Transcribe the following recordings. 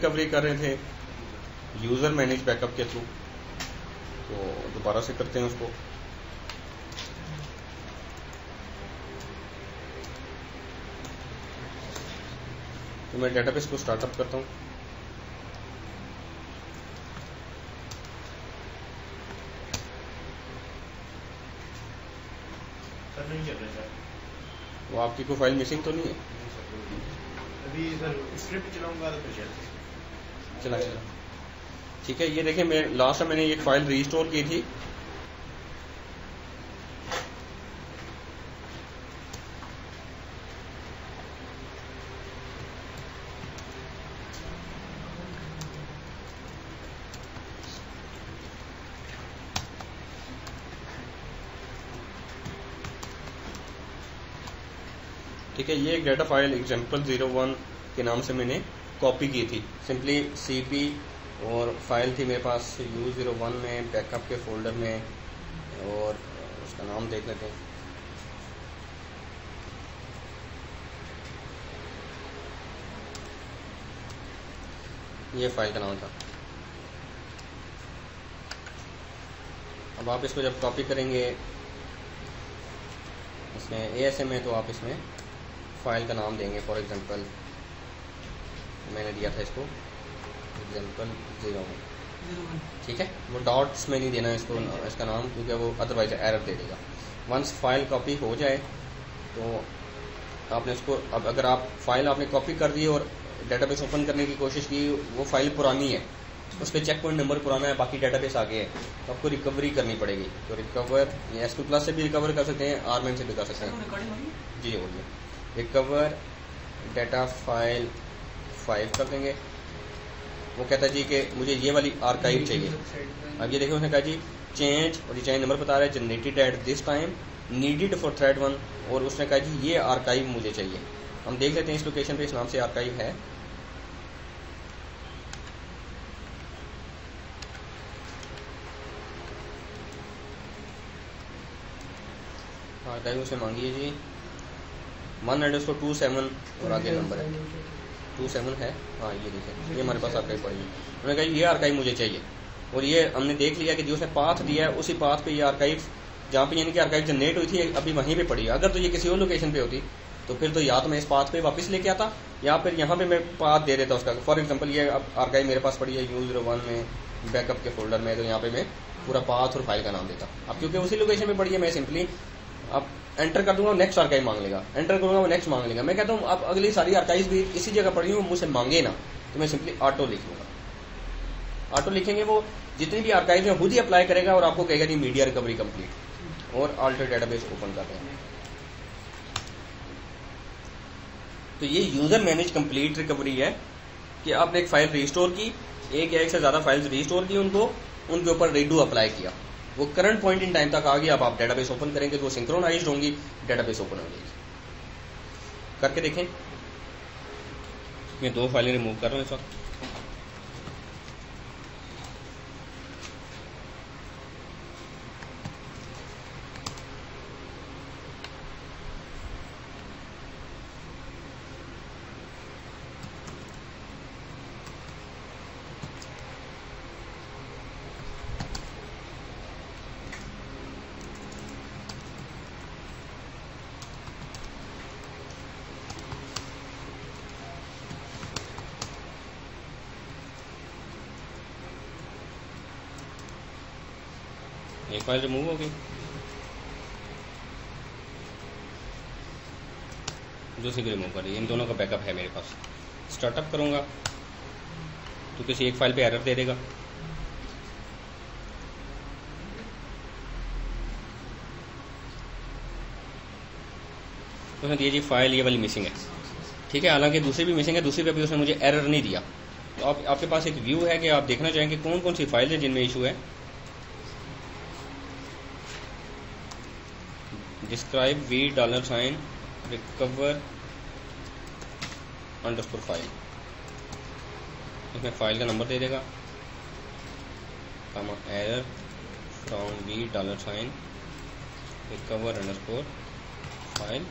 Recovery कर रहे थे यूज़र मैनेज बैकअप के थ्रू, तो दोबारा से करते हैं उसको। तो मैं डेटाबेस को स्टार्टअप करता हूँ। वो आपकी कोई फाइल मिसिंग तो नहीं है? अभी सर स्क्रिप्ट चलाऊंगा तो फिर चला ठीक है। ये देखिए, मैं लास्ट में मैंने एक फाइल रीस्टोर की थी। ठीक है, ये एक डाटा फाइल example01 के नाम से मैंने कॉपी की थी। सिंपली cp और फाइल थी मेरे पास u01 में बैकअप के फोल्डर में, और उसका नाम देख लेते हैं। ये फाइल का नाम था। अब आप इसको जब कॉपी करेंगे इसमें ASM है, तो आप इसमें फाइल का नाम देंगे। फॉर एग्जांपल मैंने दिया था इसको example01, ठीक है। वो डॉट्स में नहीं देना इसको, इसका नाम, क्योंकि वो अदरवाइज एरर दे देगा। वंस फाइल कॉपी हो जाए तो आपने उसको, अब अगर आप फाइल आपने कॉपी कर दी और डेटाबेस ओपन करने की कोशिश की, वो फाइल पुरानी है, उस पर चेक पॉइंट नंबर पुराना है, बाकी डेटाबेस आगे है, तो आपको रिकवरी करनी पड़ेगी। तो रिकवर SQ+ से भी रिकवर कर सकते हैं, RMAN से भी कर सकते हैं। जी बोलिए। रिकवर डाटा फाइल 5 कर देंगे। वो कहता है जी कि मुझे ये वाली आर्काइव चाहिए। अब ये देखिए, उसने कहा जी चेंज, और ये चेंज नंबर बता रहा है, generated at this time, needed for thread 1, और उसने कहा जी ये आर्काइव मुझे चाहिए। हम देख लेते हैं इस लोकेशन पे इस नाम से आर्काइव है। आर्काइव उसे मांगी है जी 1_27 और आगे नंबर है 27 है। हाँ ये देखिए, ये हमारे पास आर्काइव पड़ी है। उन्होंने कहा ये आर्काइव मुझे चाहिए, और ये हमने देख लिया कि जो उसने पाथ दिया है उसी पाथ पे ये आर्काइव, जहाँ पे यानी कि आर्काइव जनरेट हुई थी अभी वहीं पे पड़ी है। अगर तो ये किसी और लोकेशन पे होती तो फिर तो या तो मैं इस पाथ पे वापस लेके आता, या फिर यहाँ पे मैं पाथ दे देता उसका। फॉर एग्जाम्पल ये अब आर्काइव मेरे पास पड़ी है U01 में बैकअप के फोल्डर में, तो यहाँ पे मैं पूरा पाथ और फाइल का नाम देता। अब क्योंकि उसी लोकेशन में पड़ी है, मैं सिंपली अब एंटर कर दूंगा, नेक्स्ट आर्काइव मांग लेगा, एंटर करूंगा वो नेक्स्ट मांग लेगा। मैं कहता हूँ अब अगली सारी आर्काइव भी इसी जगह पड़ी हूँ, मुझसे मांगे ना, तो मैं सिंपली ऑटो लिख लूंगा। ऑटो लिखेंगे, वो जितनी भी आर्काइव है खुद ही अप्लाई करेगा और आपको कहेगा जी मीडिया रिकवरी कंप्लीट, और ऑल्टर डेटाबेस ओपन करते हैं। तो ये यूजर मैनेज कंप्लीट रिकवरी है कि आपने एक फाइल रिस्टोर की, एक या एक से ज्यादा फाइल्स रिस्टोर की, उनको उनके ऊपर रीडू अप्लाई किया, वो करंट पॉइंट इन टाइम तक आ गया। अब आप डेटाबेस ओपन करेंगे तो वो सिंक्रोनाइज्ड होंगी, डेटाबेस ओपन हो जाएगी। करके देखें। मैं 2 फाइलें रिमूव कर रहा हूँ इस वक्त। एक फाइल रिमूव हो गई, दूसरी भी रिमूव कर दी। इन दोनों का बैकअप है मेरे पास। स्टार्टअप करूंगा तो किसी एक फाइल पे एरर दे देगा। तो दिए जी फाइल ये वाली मिसिंग है, ठीक है। हालांकि दूसरी भी मिसिंग है, दूसरी पे भी उसने मुझे एरर नहीं दिया। तो आपके पास एक व्यू है कि आप देखना चाहेंगे कौन कौन सी फाइल है जिनमें इशू है। डिस्क्राइब $, रिकवर अंडरस्कोर फाइल, इसमें फाइल का नंबर दे देगा, error from $, recover underscore file.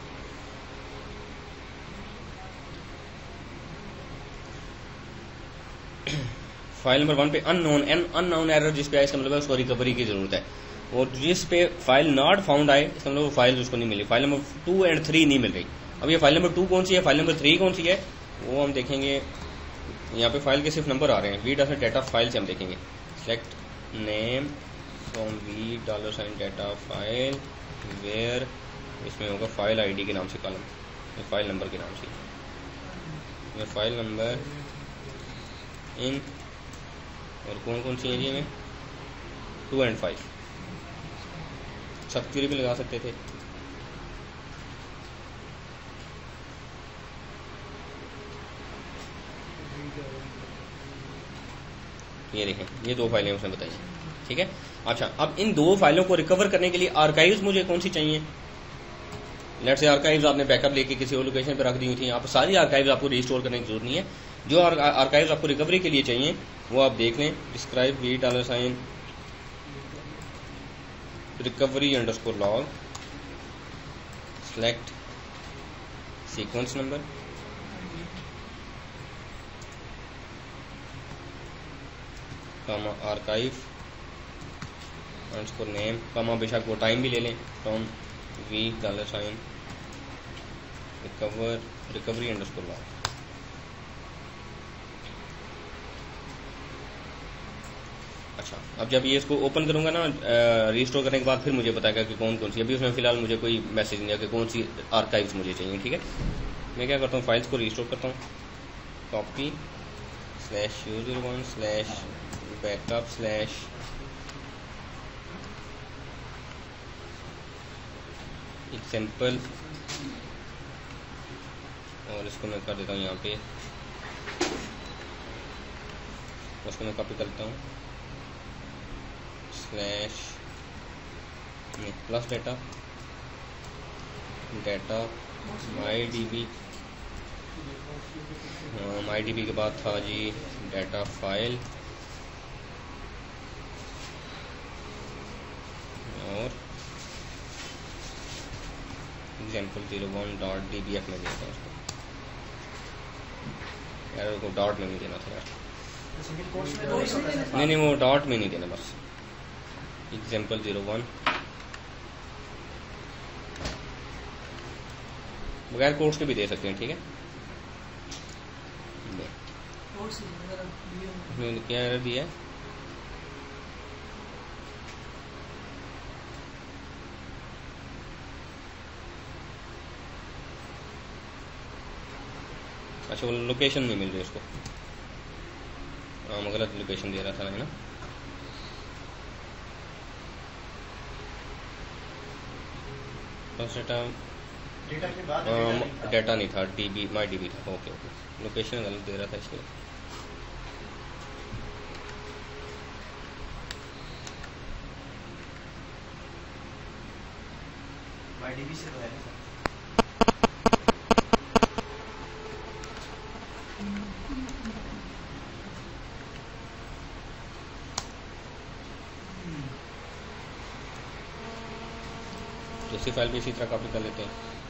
File number 1 पे अननोन एरर जिस पे आए इसका मतलब है उसको रिकवरी की जरूरत है, और जिस पे फाइल नॉट फाउंड आए इसका मतलब वो फाइल उसको नहीं मिली, फाइल नंबर 2 एंड 3 नहीं मिल रही। अब ये फाइल नंबर 2 कौन सी है, फाइल नंबर 3 कौन सी है, वो हम देखेंगे। यहाँ पे फाइल के सिर्फ नंबर आ रहे हैं। वी डॉट डाटा फाइल से हम देखेंगे select name from V $ data file where, इसमें होगा फाइल आईडी के नाम से कॉलम, फाइल नंबर के नाम से फाइल नंबर इन, और कौन कौन सी एरिया में 2 एंड 5 सब क्वेरी भी लगा सकते थे। ये देखें ये 2 फाइलें उसने बताई, ठीक है। अच्छा, अब इन 2 फाइलों को रिकवर करने के लिए आर्काइव्स मुझे कौन सी चाहिए। लेट्स से आर्काइव्स आपने बैकअप लेके किसी और लोकेशन पर रख दी हुई थी, आप सारी आर्काइव्स आपको रिस्टोर करने की जरूरत नहीं है। जो आर्काइव्स आपको रिकवरी के लिए चाहिए वो आप देख लें, describe V $ recovery underscore log, select sequence number, comma archive underscore name, comma बेशक वो टाइम भी ले लें, from V $ recovery underscore log. अच्छा, अब जब ये इसको ओपन करूंगा ना रिस्टोर करने के बाद फिर मुझे बताएगा कि कौन कौन सी, अभी उसमें फिलहाल मुझे कोई मैसेज नहीं आया कि कौन सी आर्काइव्स मुझे चाहिए, ठीक है। मैं क्या करता हूँ, फाइल्स को रिस्टोर करता हूँ, कॉपी /user1/backup/ एग्जाम्पल, और इसको मैं कर देता हूँ यहाँ पे, उसको मैं कॉपी करता हूँ प्लस डाटा MyDB के बाद था जी डाटा फाइल, और example01.dbf में देता हूँ उसको, एरर को डॉट में नहीं देना था यार, नहीं वो डॉट में नहीं देना, बस example01 बगैर कोड्स के भी दे सकते हैं, ठीक है। क्या एरर दिया है, अच्छा वो लोकेशन नहीं मिल रही उसको, गलत लोकेशन दे रहा था है ना। डेटा के बाद डाटा नहीं था, MyDB था, ओके लोकेशन गलत दे रहा था इसको। MyDB से तो है सर। दूसरी फाइल भी इसी तरह कॉपी कर लेते हैं।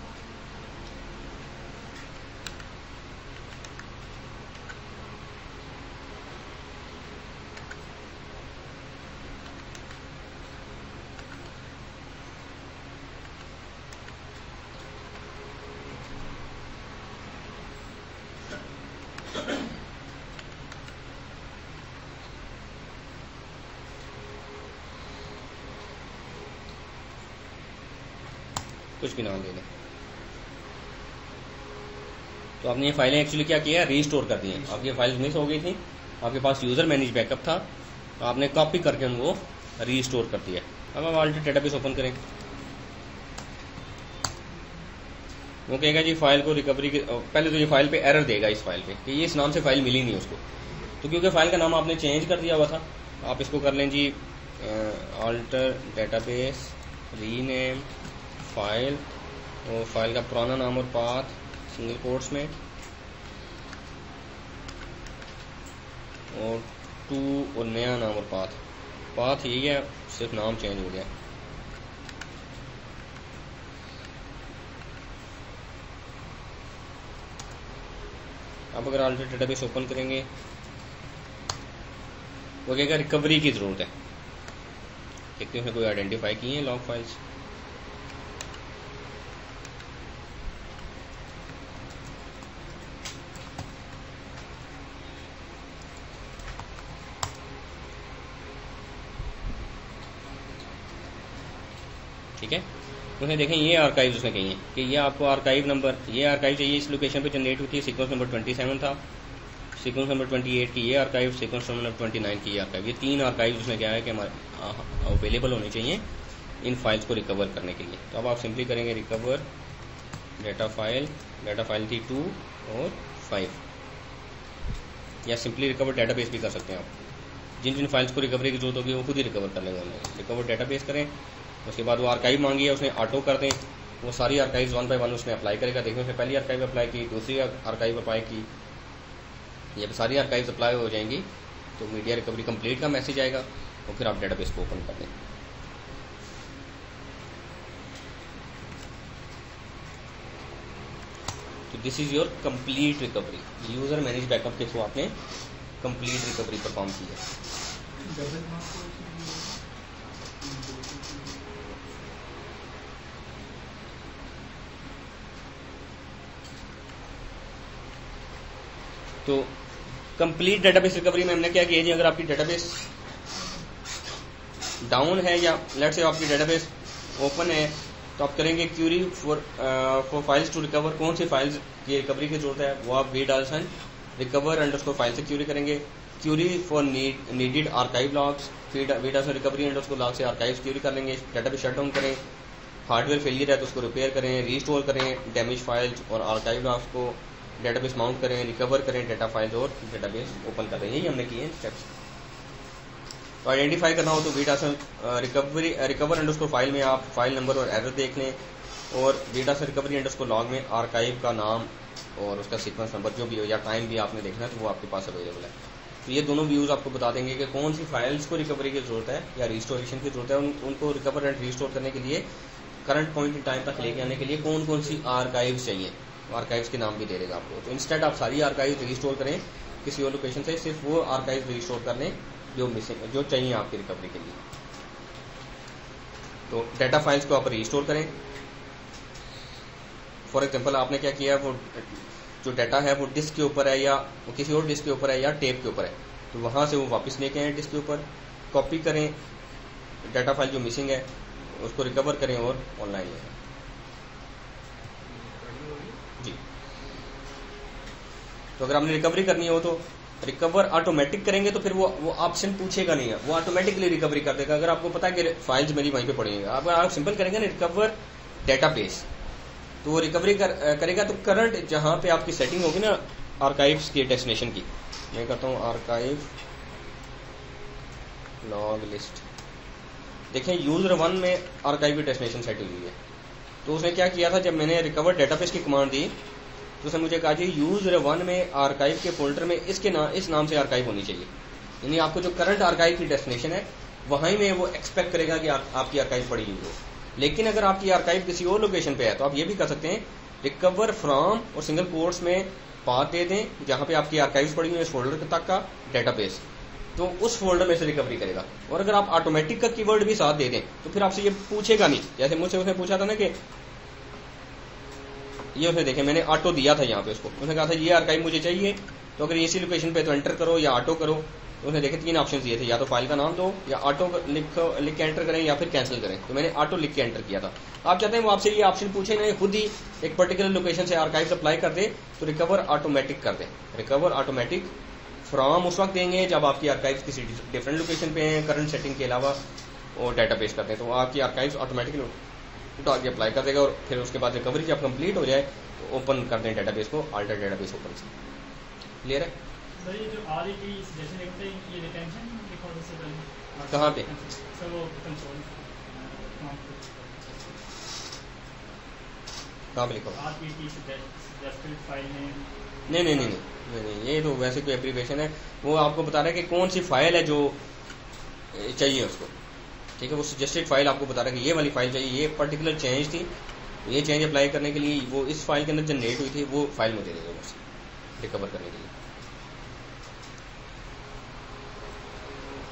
कुछ भी नाम ले लें। तो आपने ये फाइलें एक्चुअली क्या किया है, रीस्टोर कर दी हैं। आपकी फाइल्स मिस हो गई थी, आपके पास यूजर मैनेज बैकअप था, तो आपने कॉपी करके उनको रीस्टोर कर दिया। अब हम ऑल्टरनेट डेटाबेस ओपन करें, वो कहेगा जी फाइल को रिकवरी के पहले तो ये फाइल पे एरर देगा इस फाइल पे कि ये इस नाम से फाइल मिली नहीं उसको। तो क्योंकि फाइल का नाम आपने चेंज कर दिया हुआ था, आप इसको कर लें जी ऑल्टर डेटाबेस रीनेम फाइल, और फाइल का पुराना नाम और पाथ सिंगल कोट्स में, और 2 और नया नाम और पाथ यही है, सिर्फ नाम चेंज हो गया। अब अगर ऑल्टर डेटाबेस ओपन करेंगे वो कहेगा रिकवरी की ज़रूरत है। देखते हैं कोई आइडेंटिफाई किए हैं लॉग फाइल्स। ठीक है, उसने देखें ये आर्काइव उसने कही है कि ये आपको आर्काइव नंबर, ये आर्काइव चाहिए इस लोकेशन पे जनरेट हुई थी, सीक्वेंस नंबर 27 था, सीक्वेंस नंबर 28 की ये आर्काइव, सीक्वेंस नंबर 29 की ये आर्काइव। ये 3 आर्काइव उसने क्या है कि हमारे अवेलेबल होने चाहिए इन फाइल्स को रिकवर करने के लिए। तो अब आप सिंपली करेंगे रिकवर डाटा फाइल थी 2 और 5, या सिंपली रिकवर डाटाबेस भी कर सकते हैं आप। जिन जिन फाइल्स को रिकवरी की जरूरत होगी वो खुद ही रिकवर कर लेंगे। रिकवर डाटाबेस करें, उसके बाद वो आर्काइव मांगी है उसने ऑटो कर दें, वो सारी आर्काइव 1 बाय 1 उसने अप्लाई करेगा। देखिए उसने पहली आर्काइव अप्लाई की, दूसरी आर्काइव अप्लाई की, ये सारी आर्काइव अप्लाई हो जाएंगी तो मीडिया रिकवरी कंप्लीट का मैसेज आएगा और फिर आप डेटाबेस को ओपन कर दें। तो this is your complete recovery. User manage backup के थ्रू आपने कंप्लीट रिकवरी परफॉर्म की है। तो कंप्लीट डेटाबेस रिकवरी में हमने क्या किया जी, अगर आपकी डेटाबेस डाउन है या लेट्स से आपकी डेटाबेस ओपन है तो आप करेंगे query for files to recover. कौन सी फाइल्स की रिकवरी की जरूरत है वो आप वीडासन रिकवर अंडरस्कोर फाइल से क्यूरी करेंगे। Query for needed archive logs, वीडासन रिकवरी अंडरस्कोर लॉग से आर्काइव्स क्यूरी कर लेंगे। डेटाबेस शट डाउन करें, हार्डवेयर फेलियर है तो उसको रिपेयर करें, रीस्टोर करें डैमेज फाइल्स और आर्काइव लॉग्स को, डेटाबेस माउंट करें, रिकवर करें डेटा फाइल्स और डेटाबेस ओपन कर दें। यही हमने किए स्टेप्स। तो आइडेंटिफाई करना हो तो वीडासन रिकवर अंडरस्कोर फाइल में आप फाइल नंबर और एरर देख लें, और वीडासन रिकवरी अंडरस्कोर लॉग में आर्काइव का नाम और उसका सीक्वेंस नंबर जो भी हो या टाइम भी आपने देखना है तो वो आपके पास अवेलेबल है। तो ये दोनों व्यूज आपको बता देंगे कि कौन सी फाइल्स को रिकवरी की जरूरत है या रिस्टोरेशन की जरूरत है। उनको रिकवर एंड रिस्टोर करने के लिए करंट पॉइंट इन टाइम तक लेके आने के लिए कौन कौन सी आर्काइव्स चाहिए, आर्काइव्स के नाम भी दे देगा आपको। तो इंस्टेंट आप सारी आर्काइव्स रिस्टोर करें किसी और लोकेशन से, सिर्फ वो आर्काइव्स रिस्टोर कर लें जो मिसिंग जो चाहिए आपकी रिकवरी के लिए। तो डेटा फाइल्स को आप रिस्टोर करें। फॉर एग्जांपल आपने क्या किया, वो जो डाटा है वो डिस्क के ऊपर है या वो किसी और डिस्क के ऊपर है या टेप के ऊपर है, तो वहां से वो वापस लेके आए डिस्क के ऊपर, कॉपी करें डाटा फाइल जो मिसिंग है उसको रिकवर करें और ऑनलाइन लें जी। तो अगर आपने रिकवरी करनी हो तो रिकवर ऑटोमेटिक करेंगे तो फिर वो ऑप्शन पूछेगा नहीं है, वो ऑटोमेटिकली रिकवरी कर देगा। अगर आपको पता है कि फाइल्स मेरी वहीं पे पड़ी हैं, आप सिंपल करेंगे ना रिकवर डेटाबेस तो वो रिकवरी करेगा। तो करंट जहां पे आपकी सेटिंग होगी ना आर्काइव्स की डेस्टिनेशन की, मैं करता हूँ आर्काइव लॉग लिस्ट। देखें यूजर 1 में आर्काइव की डेस्टिनेशन सेट हुई है, तो उसने क्या किया था, जब मैंने रिकवर डेटाबेस की कमांड दी तो उसने मुझे कहा जी यूजर 1 में आर्काइव के फोल्डर में इस नाम से आर्काइव होनी चाहिए। यानी आपको जो करंट आर्काइव की डेस्टिनेशन है वहीं में वो एक्सपेक्ट करेगा कि आपकी आर्काइव पड़ी हुई हो। लेकिन अगर आपकी आर्काइव किसी और लोकेशन पे है तो आप ये भी कर सकते हैं रिकवर फ्रॉम और सिंगल कोट्स में पाथ दे दें जहां पे आपकी आर्काइव्स पड़ी हुई है इस फोल्डर तक का डेटाबेस, तो उस फोल्डर में से रिकवरी करेगा। और अगर आप ऑटोमेटिक का कीवर्ड भी साथ दे दें तो फिर आपसे ये पूछेगा नहीं। जैसे मुझसे उसने पूछा था ना कि ये उसने देखे मैंने ऑटो दिया था यहाँ पे उसको, उसने कहा था ये आर्काइव मुझे चाहिए तो अगर इसी लोकेशन पे तो एंटर करो या ऑटो करो। तो उसने देखे 3 ऑप्शन दिए थे, या तो फाइल का नाम दो या ऑटो लिख के एंटर करें या फिर कैंसिल करें। तो मैंने ऑटो लिख के एंटर किया था। आप चाहते हैं वो आपसे ये ऑप्शन पूछे नहीं, खुद ही एक पर्टिकुलर लोकेशन से आर्काइव अप्लाई कर दे तो रिकवर ऑटोमेटिक कर दे। रिकवर ऑटोमेटिक फ्रॉम उस वक्त देंगे जब आपकी आर्काइव किसी डिफरेंट लोकेशन पे हैं करंट सेटिंग के अलावा और डाटाबेस करते हैं, तो आपकी आर्काइव ऑटोमेटिकली तो आगे अप्लाई कर देगा। और फिर उसके बाद रिकवरी जब कंप्लीट हो जाए तो ओपन कर दें डेटाबेस को, अल्टर डेटाबेस ओपन से। क्लियर है सर? ये जो RET सजेशन लिखते हैं ये रिटेंशन रिकॉर्ड से पहले कहाँ पे? सर वो कंसोल कहाँ पे लिखो? RET suggested file name. नहीं, ये तो वैसे कोई एब्रीविएशन है, वो आपको बता रहा है कि कौन सी फाइल है जो चाहिए उसको। ठीक है, वो सजेस्टेड फाइल आपको बता रहा है कि ये वाली फाइल चाहिए, ये पर्टिकुलर चेंज थी, ये चेंज अप्लाई करने के लिए वो इस फाइल के अंदर जनरेट हुई थी, वो फाइल मुझे दे देगा बस रिकवर करने के लिए।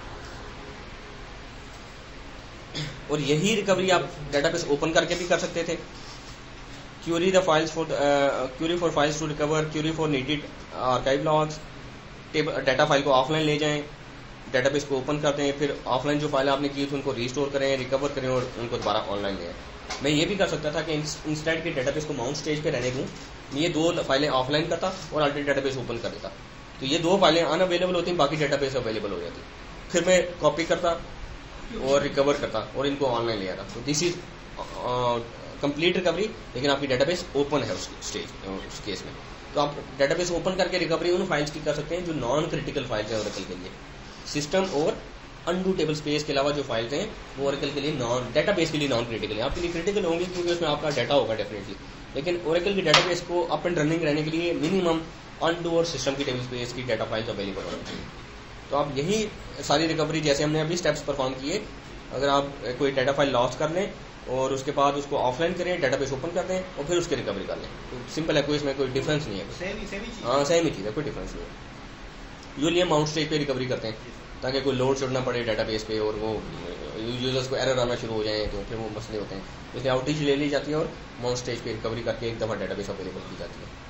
और यही रिकवरी आप डेटाबेस ओपन करके भी कर सकते थे। Query for files to recover, query for needed archive logs, data file को ऑफलाइन ले जाएं, डेटाबेस को ओपन करते हैं, फिर ऑफलाइन जो फाइल आपने की थी उनको रिस्टोर करें, रिकवर करें और उनको दोबारा ऑनलाइन ले आएं। मैं ये भी कर सकता था कि इंस्टेंट के डेटाबेस को माउंट स्टेज पे रहने दूं, ये 2 फाइलें ऑफलाइन करता और अल्टरनेट डेटाबेस ओपन कर देता, तो ये 2 फाइलें अनअवेलेबल होती, बाकी डेटाबेस अवेलेबल हो जाती। फिर मैं कॉपी करता और रिकवर करता और इनको ऑनलाइन ले आता। तो दिस इज कंप्लीट रिकवरी, लेकिन आपकी डेटाबेस ओपन है उस केस में। तो आप डेटाबेस ओपन करके रिकवरी उन फाइल्स की कर सकते हैं जो नॉन क्रिटिकल फाइल्स हैं ओरेकल के लिए। सिस्टम और अनडू टेबल स्पेस के अलावा जो फाइल्स हैं वो ओरेकल के लिए डेटाबेस के लिए नॉन क्रिटिकल है। आपके लिए क्रिटिकल होंगी क्योंकि उसमें आपका डाटा होगा डेफिनेटली, लेकिन ओरेकल की डेटाबेस को अप एंड रनिंग रहने के लिए मिनिमम अनडू और सिस्टम की टेबल स्पेस की डाटा फाइल्स अवेलेबल होनी चाहिए। तो आप यही सारी रिकवरी जैसे हमने अभी स्टेप्स परफॉर्म किए, अगर आप कोई डाटा फाइल लॉस कर लें और उसके बाद उसको ऑफलाइन करें, डेटाबेस ओपन कर दें और फिर उसकी रिकवरी कर लें, तो सिंपल है, कोई इसमें कोई डिफरेंस नहीं है। हाँ, सेम ही चीज़ है, कोई डिफरेंस नहीं है। यूजली हम माउंट स्टेज पे रिकवरी करते हैं ताकि कोई लोड छोड़ना पड़े डेटाबेस पे और वो यूजर्स को एरर आना शुरू हो जाए, तो फिर वो मसले होते हैं। इसलिए आउटेज ले ली जाती है और माउंट स्टेज पे रिकवरी करके एक दफ़ा डेटाबेस अवेलेबल की जाती है।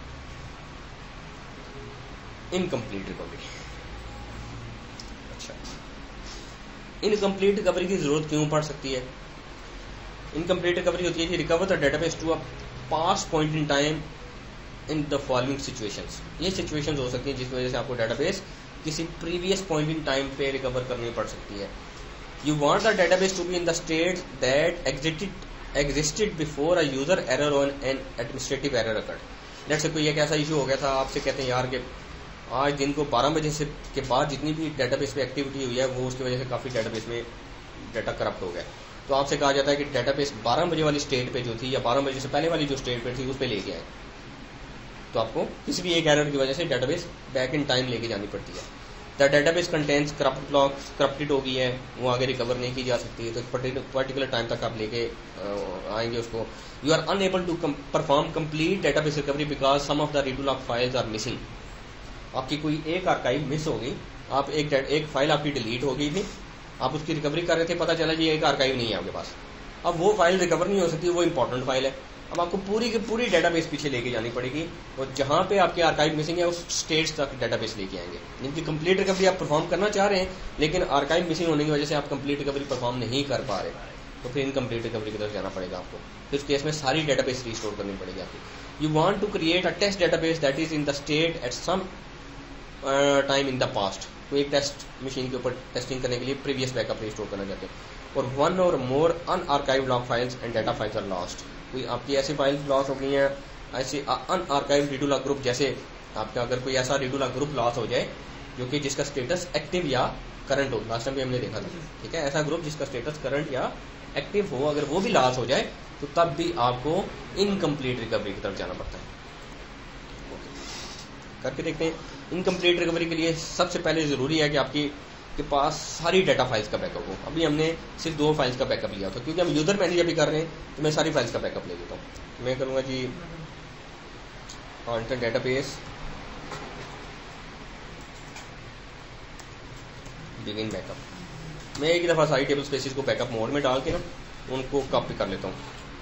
Incomplete recovery. अच्छा, इनकम्प्लीट रिकवरी की जरूरत क्यों पड़ सकती है? इनकम्प्लीट रिकवरी होती है कि recover the database to a past point in time in the following situations. ये सिचुएशंस हो सकती हैं जिसकी वजह से आपको डेटाबेस किसी प्रीवियस पॉइंट इन टाइम पे रिकवर करनी पड़ सकती है। You want the database to be in the state that existed before a user error on an administrative error occurred. Let's say कोई एक ऐसा इशू हो गया था, आपसे कहते हैं यार कि आज दिन को 12 बजे से के बाद जितनी भी डेटाबेस पे एक्टिविटी हुई है वो उसकी वजह से काफ़ी डेटाबेस में डाटा करप्ट हो गया। तो आपसे कहा जाता है कि डेटाबेस 12 बजे वाली स्टेट पे जो थी या 12 बजे से पहले वाली जो स्टेट पे थी उस पर लेके आए। तो आपको किसी भी एक एरर की वजह से डेटाबेस बैक इन टाइम लेके जानी पड़ती है। The database contents corrupt blocks, corrupted हो गई है, वो आगे रिकवर नहीं की जा सकती है, तो पर्टिकुलर टाइम तक आप लेके आएंगे उसको। You are unable to perform complete database recovery because some of the read lock files are missing. आपकी कोई एक आर्काइव मिस हो गई, आप एक फाइल आपकी डिलीट हो गई थी, आप उसकी रिकवरी कर रहे थे, पता चला जी एक आर्काइव नहीं है आपके पास, अब वो फाइल रिकवर नहीं हो सकती, वो इंपॉर्टेंट फाइल है। अब आपको पूरी की पूरी डेटाबेस पीछे लेके जानी पड़ेगी और जहां पे आपके आर्काइव मिसिंग है उस स्टेट्स तक डेटाबेस लेके आएंगे। जिनकी कंप्लीट रिकवरी आप परफॉर्म करना चाह रहे हैं लेकिन आर्काइव मिसिंग होने की वजह से आप कंप्लीट रिकवरी परफॉर्म नहीं कर पा रहे, तो फिर इनकम्प्लीट रिकवरी की तरफ जाना पड़ेगा आपको। फिर उस केस में सारी डेटाबेस रिस्टोर करनी पड़ेगी आपकी। You want to create a test database that is in the state at some time in the past. तो एक टेस्ट मशीन के ऊपर टेस्टिंग करने के लिए प्रीवियस बैकअप रिस्टोर करना चाहते हैं। और one or more unarchive log files and data files are lost. कोई आपकी ऐसी फाइल्स लॉस हो गई हैं, ऐसी अनआर्काइव रीडू लॉग ग्रुप, जैसे आपका अगर कोई ऐसा रीडू लॉग ग्रुप लॉस हो जाए जो कि जिसका स्टेटस एक्टिव या करंट हो, लास्ट टाइम भी हमने देखा था, ठीक है, ऐसा ग्रुप जिसका स्टेटस करंट या एक्टिव हो, अगर वो भी लॉस हो जाए तो तब भी आपको इनकम्प्लीट रिकवरी की तरफ जाना पड़ता है। करके देखते हैं। इनकम्प्लीट रिकवरी के लिए सबसे पहले जरूरी है कि आपके पास सारी डाटा फाइल्स का बैकअप हो। अभी हमने सिर्फ 2 फाइल्स का बैकअप लिया था क्योंकि हम यूजर मैनेज अभी कर रहे हैं, तो मैं सारी फाइल्स का बैकअप ले लेता हूँ। मैं करूँगा जी ऑन डेटाबेस बिगिन बैकअप। मैं एक दफ़ा सारी टेबल स्पेसिस को बैकअप मोड में डाल के ना उनको कॉपी कर लेता हूँ।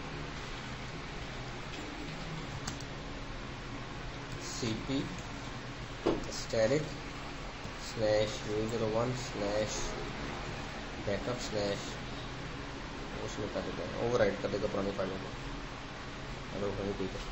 cp static /user1 /backup/ उसमें कर देते हैं, ओवरराइट कर देगा पुरानी फाइलों को। हेलो ठीक है,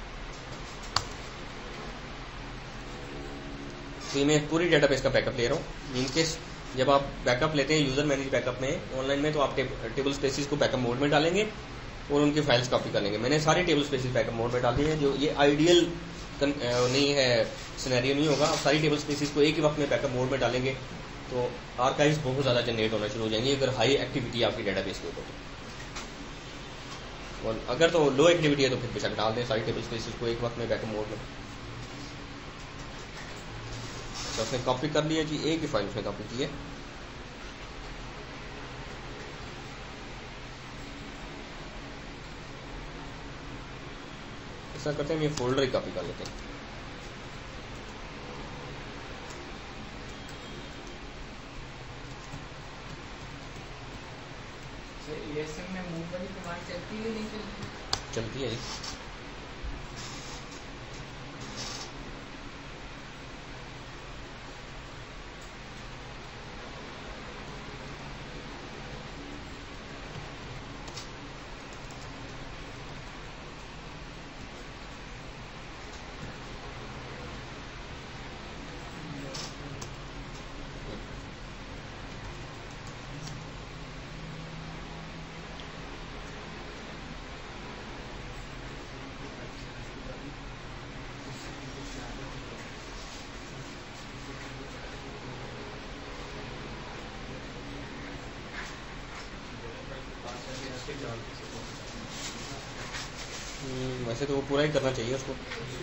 तो मैं पूरी डेटाबेस का बैकअप ले रहा हूँ। इनकेस जब आप बैकअप लेते हैं यूजर मैनेज बैकअप में ऑनलाइन में, तो आप टेबल स्पेसिस को बैकअप मोड में डालेंगे और उनकी फाइल्स कॉपी कर लेंगे। मैंने सारे टेबल स्पेसिस बैकअप मोड में डाल दिए हैं। जो ये आइडियल नहीं है, सिनेरियो नहीं होगा। आप सारी टेबल स्पेसिस को एक ही वक्त में बैकअप मोड में डालेंगे तो आर्काइव्स बहुत ज़्यादा जनरेट होना शुरू हो जाएंगे अगर हाई एक्टिविटी आपकी डेटाबेस के ऊपर। और अगर तो लो एक्टिविटी है तो फिर बेशक डाल दें सारी टेबल स्पेसिस को एक वक्त में बैकअप मोड में। तो उसने कॉपी कर लिया जी, एक ही फाइल उसने कॉपी की है। ऐसा करते हैं, ये फोल्डर ही कॉपी कर लेते हैं। ये चलती है जी। वैसे तो वो पूरा ही करना चाहिए उसको।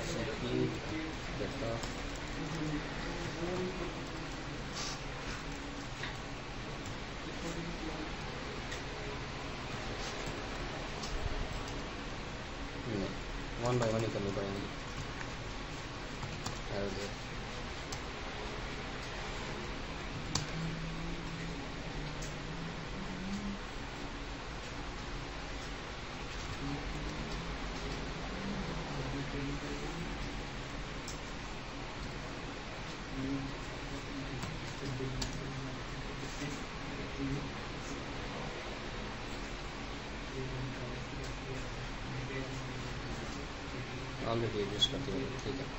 वन बाय वन ही करनी पड़ेंगी। ऑलरेडी एडजस्ट करती हूँ, ठीक है।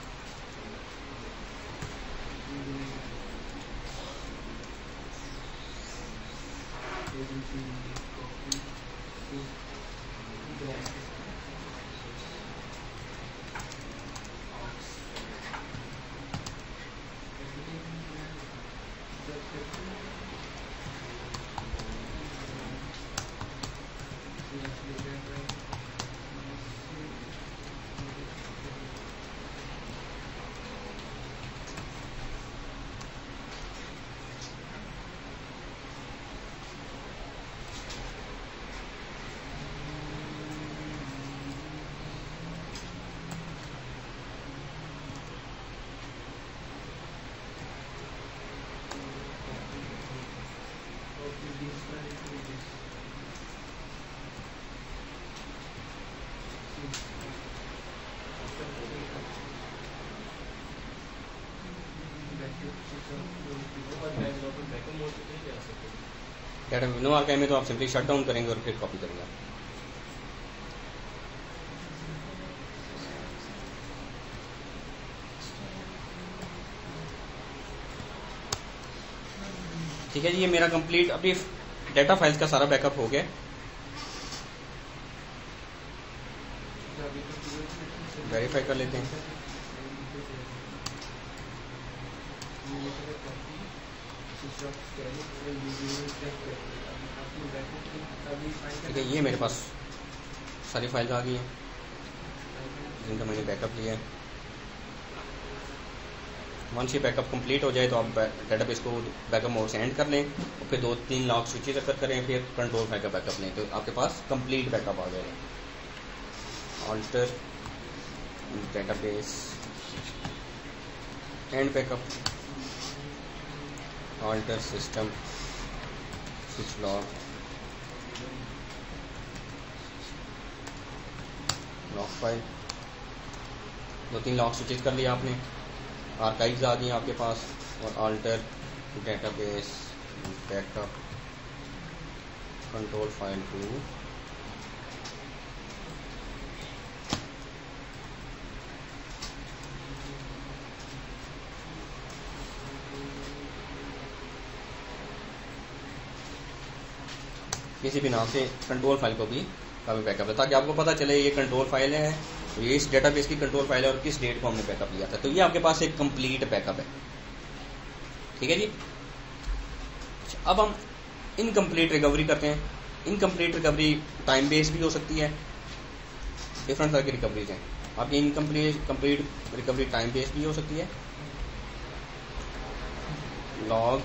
डाटा विनो आर्काइव में तो आप सिंपली शट डाउन करेंगे और फिर कॉपी करेंगे। ठीक है जी, ये मेरा कंप्लीट अभी डाटा फाइल्स का सारा बैकअप हो गया। वेरीफाई कर लेते हैं। ठीक है, ये मेरे पास सारी फाइल्स आ गई हैं जिनका मैंने बैकअप लिया है। वंस ये बैकअप कंप्लीट हो जाए तो आप डेटाबेस को बैकअप मोड से एंड कर लें और फिर 2-3 लॉग स्विचेज अगर करें, फिर कंट्रोल फाइल का बैकअप लें तो आपके पास कंप्लीट बैकअप आ जाएगा। Alter database end backup, alter system switch log, log file, 2-3 log switches कर लिया आपने। आर्काइव्स आ गई आपके पास और alter database backup control file to किसी भी नाम से कंट्रोल फाइल को भी काफी बैकअप है, ताकि आपको पता चले ये कंट्रोल फाइल है, ये इस डेटाबेस की कंट्रोल फाइल है और किस डेट को हमने बैकअप लिया था। तो ये आपके पास एक कंप्लीट बैकअप है। ठीक है जी। अब हम इनकम्प्लीट रिकवरी करते हैं। इनकम्प्लीट रिकवरी टाइम बेस भी हो सकती है, डिफरेंट तरह की रिकवरीज हैं। आपकी कंप्लीट रिकवरी टाइम बेस भी हो सकती है, लॉग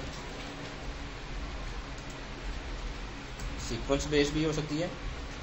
सीक्वेंस बेस भी हो सकती है,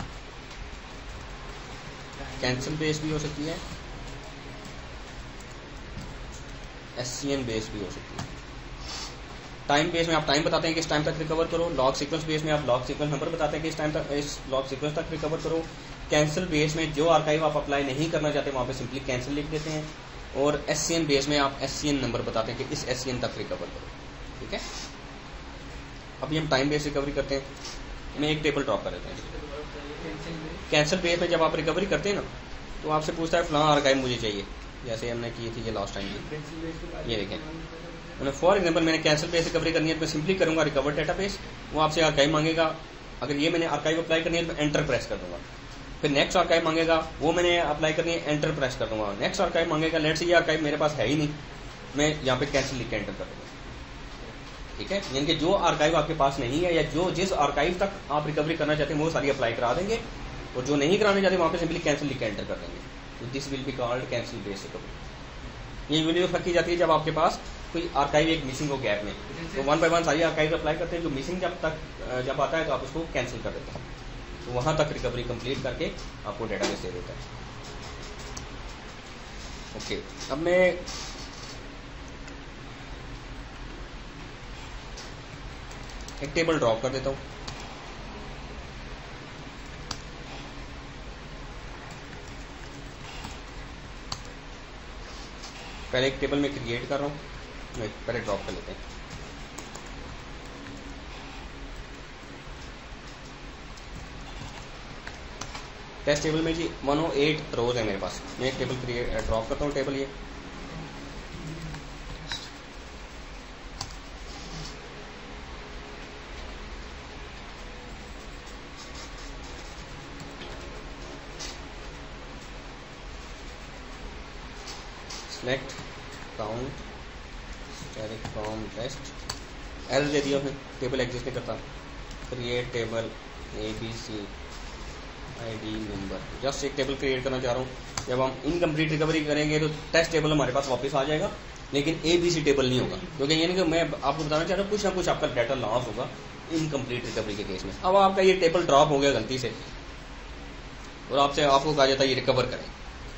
कैंसिल बेस भी हो सकती है, SCN बेस भी हो सकती है। टाइम बेस में आप टाइम बताते हैं कि इस टाइम तक रिकवर करो, लॉग सीक्वेंस बेस में आप लॉग सीक्वेंस नंबर बताते हैं कि इस टाइम तक, इस लॉग सीक्वेंस तक रिकवर करो। कैंसिल बेस में जो आर्काइव आप अप्लाई नहीं करना चाहते वहाँ पे सिंपली कैंसिल लिख देते हैं। और SCN बेस में आप SCN नंबर बताते हैं कि इस SCN तक रिकवर करो, ठीक है। अभी हम टाइम बेस रिकवरी करते हैं, मैं एक टेबल ड्रॉप कर देते हैं। कैंसिल बेस में जब आप रिकवरी करते हैं ना तो आपसे पूछता है फलां आर्काइव मुझे चाहिए, जैसे हमने की थी ये लास्ट टाइम की, ये देखें मैंने फॉर एग्जांपल मैंने कैंसिल बेस रिकवरी करनी है तो मैं सिंपली करूंगा रिकवर डेटाबेस, वो आपसे आर्काइव मांगेगा। अगर ये मैंने आर्काइव अप्लाई करनी है तो मैं एंटर प्रेस कर दूंगा। फिर नेक्स्ट आर्काइव मांगेगा, वो मैंने अप्लाई करनी है, एंटर प्रेस कर दूंगा। नेक्स्ट आर्काइव मांगेगा, लेट्स से ये आर्काइव मेरे पास है ही नहीं, मैं यहाँ पे कैंसिल लिख के एंटर कर दूंगा, ठीक है। यानी कि जो आर्काइव आपके पास नहीं है या जो जिस आर्काइव तक आप रिकवरी करना चाहते हैं वो सारी अप्लाई करा देंगे, और जो नहीं कराने चाहते वहाँ पे सिंपली कैंसिल लिख के एंटर कर देंगे। तो this will be called cancel base recovery. ये वीडियो की जाती है जब आपके पास कोई आर्काइव एक मिसिंग हो गैप में, तो 1 बाय 1 सारी आर्काइव अप्लाई करते हैं। जो मिसिंग जब आता है तो आप उसको कैंसिल कर देते हैं, तो वहां तक रिकवरी कंप्लीट करके आपको डेटाबेस दे देता है। ओके, अब मैं एक टेबल ड्रॉप कर देता हूं। पहले एक टेबल में क्रिएट कर रहा हूं, पहले ड्रॉप कर लेते हैं। टेस्ट टेबल में जी 108 रोज है मेरे पास। मैं एक टेबल क्रिएट ड्रॉप करता हूँ, टेबल ये select count static from test error दे दिया, टेबल एग्जिस्ट नहीं करता। Create table ABC ID number, just एक टेबल क्रिएट करना चाह रहा हूँ। जब हम इनकम्प्लीट रिकवरी करेंगे तो टेस्ट टेबल हमारे पास वापस आ जाएगा, लेकिन ABC टेबल नहीं होगा, क्योंकि यानी कि मैं आपको बताना चाह रहा हूँ कुछ ना कुछ आपका डाटा लॉस होगा इनकम्प्लीट रिकवरी के केस में। अब आपका ये टेबल ड्रॉप हो गया गलती से और आपको कहा जाता है ये रिकवर करें,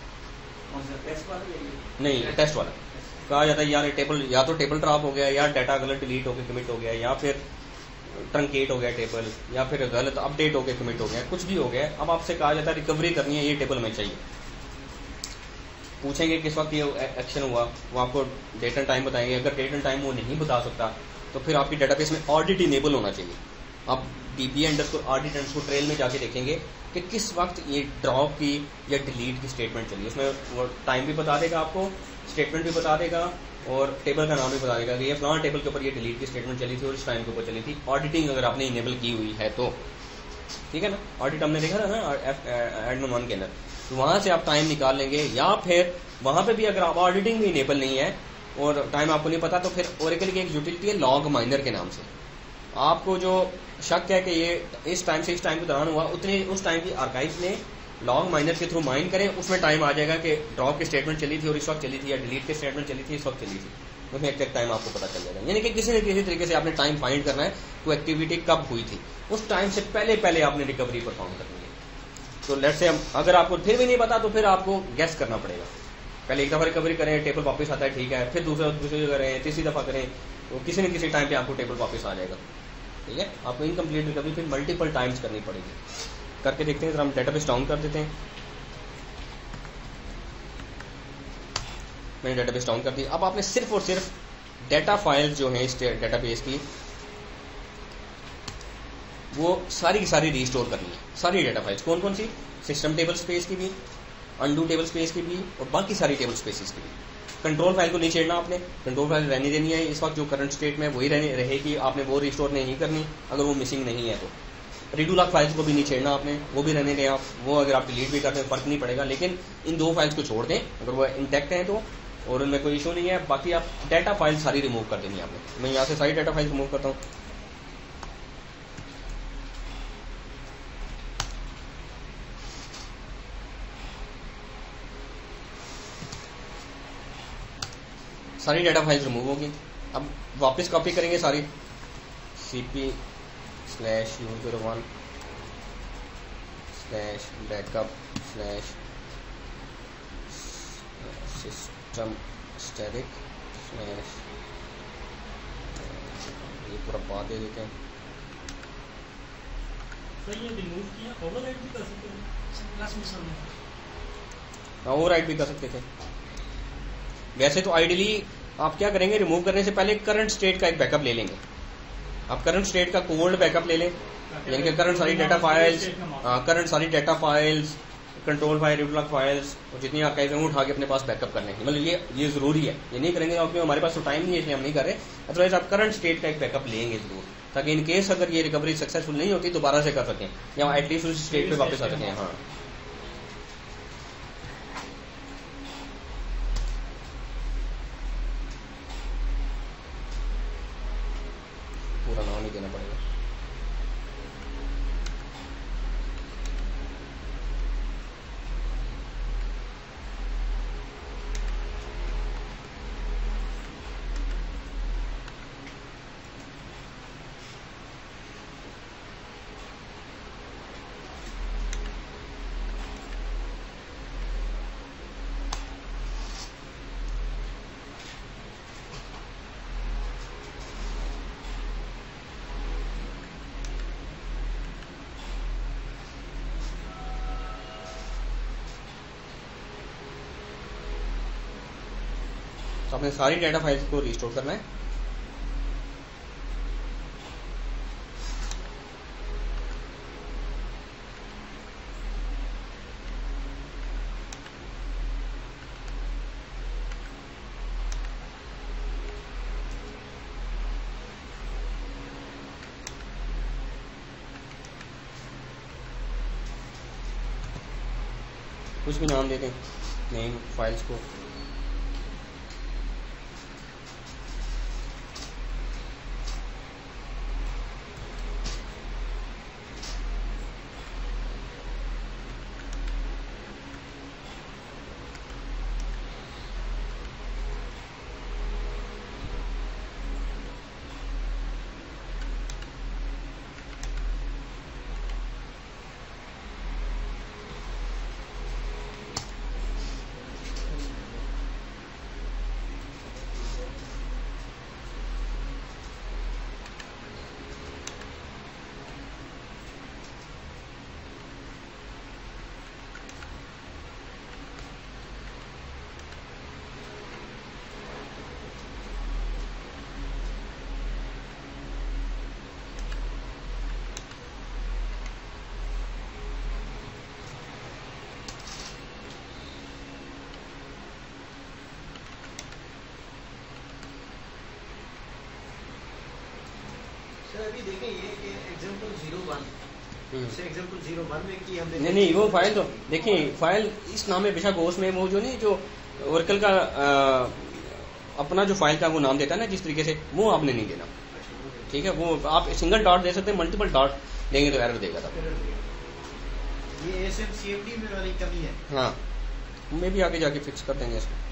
नहीं टेस्ट वाला कहा जाता है यार ये टेबल या तो टेबल ड्रॉप हो गया, या डाटा गलत डिलीट होकर कमिट हो गया, या फिर ट्रंकेट हो गया टेबल, या फिर गलत अपडेट होकर कमिट हो गया, कुछ भी हो गया। अब आपसे कहा जाता है रिकवरी करनी है, ये टेबल में चाहिए। पूछेंगे किस वक्त ये एक्शन हुआ, वो आपको डेट एंड टाइम बताएंगे। अगर डेट एंड टाइम वो नहीं बता सकता तो फिर आपकी डेटाबेस में ऑडिट इनेबल होना चाहिए। आप DBA_audit_trail में जाके देखेंगे कि किस वक्त ये ड्रॉप की या डिलीट की स्टेटमेंट चली। उसमें वो टाइम भी बता देगा आपको, स्टेटमेंट भी बता देगा, और टेबल का नाम भी बता देगा कि ये फलां टेबल के ऊपर ये डिलीट की स्टेटमेंट चली थी और इस टाइम के ऊपर चली थी। ऑडिटिंग अगर आपने इनेबल की हुई है तो ठीक है ना, ऑडिट हमने देखा था ना एडमिन 1 के अंदर, तो वहां से आप टाइम निकाल लेंगे। या फिर वहां पे भी अगर आप ऑडिटिंग भी इनेबल नहीं है और टाइम आपको नहीं पता, तो फिर ओरेकल की एक यूटिलिटी है लॉग माइनर के नाम से। आपको जो शक है कि ये इस टाइम से इस टाइम के दौरान हुआ, उतने उस टाइम की आर्काइव में लॉग माइनर के थ्रू माइन करें, उसमें टाइम आ जाएगा कि ड्रॉप की स्टेटमेंट चली थी और इस वक्त चली थी, या डिलीट की स्टेटमेंट चली थी इस वक्त चली थी, उसमें एग्जैक्ट टाइम आपको पता चल जाएगा। यानी कि किसी न किसी तरीके से आपने टाइम फाइंड करना है, वो एक्टिविटी कब हुई थी, उस टाइम से पहले आपने रिकवरी परफॉर्म करनी है। तो लेट्स से अगर आपको फिर भी नहीं पता तो फिर आपको गैस करना पड़ेगा। पहले एक दफा रिकवरी करें, टेबल वापस आता है, ठीक है, फिर दूसरी जगह करें, तीसरी दफा करें, तो किसी न किसी टाइम पे आपको टेबल वापस आ जाएगा। ठीक है, आपको इनकम्प्लीट रिकवरी फिर मल्टीपल टाइम्स करनी पड़ेगी। करके देखते हैं, जरा हम डेटाबेस डाउन कर देते हैं। मैंने डेटाबेस डाउन कर दी। अब आपने सिर्फ और सिर्फ डेटा फाइल्स जो हैं इस डेटाबेस की, वो सारी की सारी रीस्टोर करनी है। सारी डेटा फाइल्स कौन कौन सी, सिस्टम टेबल स्पेस की भी, अनडू टेबल स्पेस की भी, और बाकी सारी टेबल स्पेसिस की भी। कंट्रोल फाइल को नहीं छेड़ना आपने, कंट्रोल फाइल रहने देनी है इस वक्त जो करंट स्टेट में वही रहेगी, आपने वो रिस्टोर नहीं करनी अगर वो मिसिंग नहीं है तो। रीडू लॉक फाइल्स को भी नहीं छेड़ना आपने, वो भी रहने दें आप, वो अगर आप डिलीट भी करते हैं फर्क नहीं पड़ेगा, लेकिन इन 2 फाइल्स को छोड़ दें अगर वो इंटैक्ट हैं तो, और उनमें कोई इशू नहीं है। बाकी आप डाटा फाइल सारी रिमूव कर देनी है आपने। मैं यहाँ से सारी डाटा फाइल रिमूव करता हूँ। सारी डाटा फाइल्स रिमूव होगी। अब वापस कॉपी करेंगे सारी, cp/u01/system static ये पूरा पाथ दे देते हैं। सर ये रिमूव किया ओवरराइड भी कर सकते हैं प्लस मिसल में ओवरराइड भी कर सकते थे। वैसे तो आइडियली आप क्या करेंगे, रिमूव करने से पहले करंट स्टेट का एक बैकअप ले लेंगे। आप करंट स्टेट का कोल्ड बैकअप ले लें, यानी कि करंट सारी डाटा फाइल्स कंट्रोल फाइल, रिप्लग फाइल्स और जितनी आर्काइव हैं वो उठा के अपने पास बैकअप करने की, मतलब ये जरूरी है। ये नहीं करेंगे क्योंकि हमारे पास तो टाइम नहीं है, इसलिए हम नहीं कर रहे। अदरवाइज आप करंट स्टेट का एक बैकअप लेंगे जरूर, ताकि इन केस अगर ये रिकवरी सक्सेसफुल नहीं होती दोबारा से कर सकें या एटलीस्ट उस स्टेट पे वापस आ सकें। हाँ, पूरा नाम ही देना पड़ेगा। तो आपने सारी डाटा फाइल्स को रिस्टोर करना है। कुछ भी नाम दे दें नेम फाइल्स को। अभी देखें ये एग्जांपल 01 से एग्जांपल 01 में कि हम नहीं वो फाइल तो देखिए, फाइल इस नाम में बेशक ओस में वो जो नहीं जो ओरेकल का अपना जो फाइल का वो नाम देता है ना, जिस तरीके से वो आपने नहीं देना, ठीक है। वो आप सिंगल डॉट दे सकते हैं, मल्टीपल डॉट देंगे तो एरर देगा तब। ये एसएमसीएमडी में वाली कमी है। हाँ, मैं भी आगे जाके फिक्स कर देंगे इसको।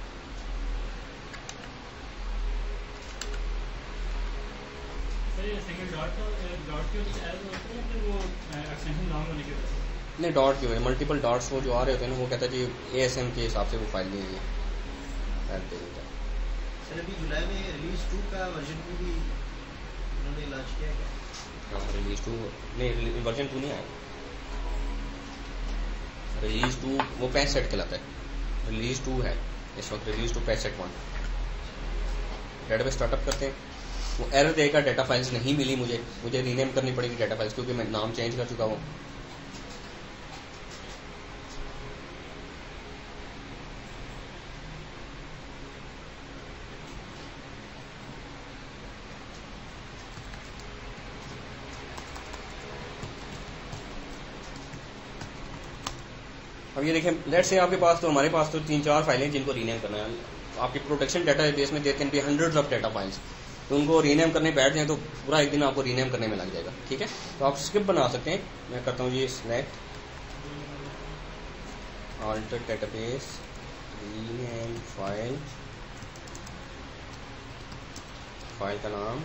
नहीं डॉट की वजह, मल्टीपल डॉट्स वो जो आ रहे होते हैं ना, वो कहता है जी एएसएम के हिसाब से वो फाइल नहीं है, एरर दे देता है। सर अभी जुलाई में रिलीज 2 का वर्जन 2 भी उन्होंने लॉन्च किया है क्या? हाँ, रिलीज 2 नहीं, वर्जन 2 नहीं आया। रिलीज 2 वो 65 कहलाता है, रिलीज 2 है इस वक्त, रिलीज 2 65.1। डेटाबेस स्टार्टअप करते हैं, वो एरर देगा डाटा फाइल्स नहीं मिली मुझे रीनेम करनी पड़ेगी डाटा फाइल्स, क्योंकि मैं नाम चेंज कर चुका हूँ। अब ये देखें, लेट्स से आपके पास तो हमारे पास तो 3-4 फाइलें जिनको रीनेम करना है। आपके प्रोटेक्शन डाटा बेस में देते हैं हंड्रेड्स ऑफ डाटा फाइल्स, तो उनको रीनेम करने बैठ जाए तो पूरा एक दिन आपको रीनेम करने में लग जाएगा, ठीक है। तो आप स्किप बना सकते हैं। मैं करता हूँ ये select alter database rename file का नाम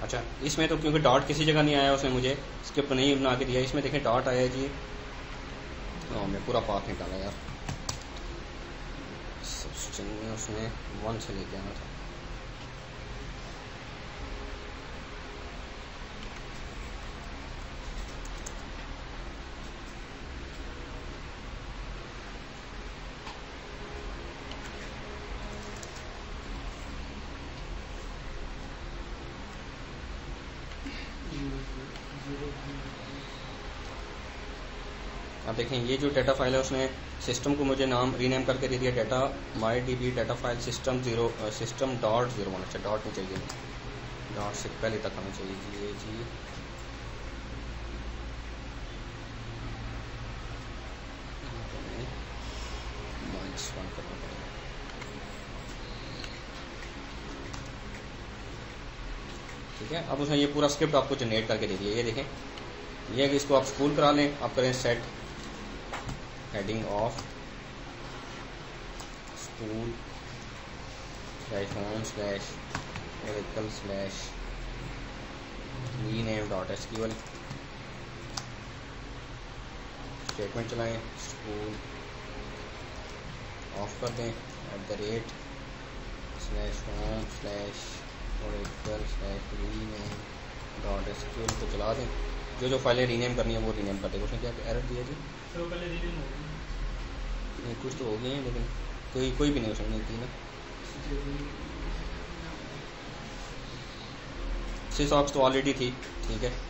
अच्छा, इसमें तो क्योंकि डॉट किसी जगह नहीं आया, उसने मुझे स्क्रिप्ट नहीं बना के दिया। इसमें देखें डॉट आया जी। हाँ, मैं पूरा पाथ निकाला यार, उसने 1 से लेके आना था। अब देखें ये जो डाटा फाइल है उसने सिस्टम को मुझे नाम रीनेम करके दे दिया, data my D B data file system .01। अच्छा, डॉट नहीं चाहिए, डॉट से पहले तक हमें चाहिए जी। ये जी -1 करना पड़ेगा। ठीक है, अब उसने ये पूरा स्क्रिप्ट आपको जनरेट करके दे दिया। ये देखें, ये कि इसको आप स्पूल करा लें, आप करें set heading off spool /home/oracle/rename.sql statement चलाएं, स्पूल ऑफ कर दें @home/oracle/rename.sql को चला दें। जो फाइलें रीनेम करनी है वो रीनेम कर देगा। उसने क्या एरर दिया जी? तो पहले रीनेम हो गई नहीं, कुछ तो हो गए हैं लेकिन कोई भी नहीं उसने नहीं की ना। सिसऑक्स तो ऑलरेडी थी। ठीक है,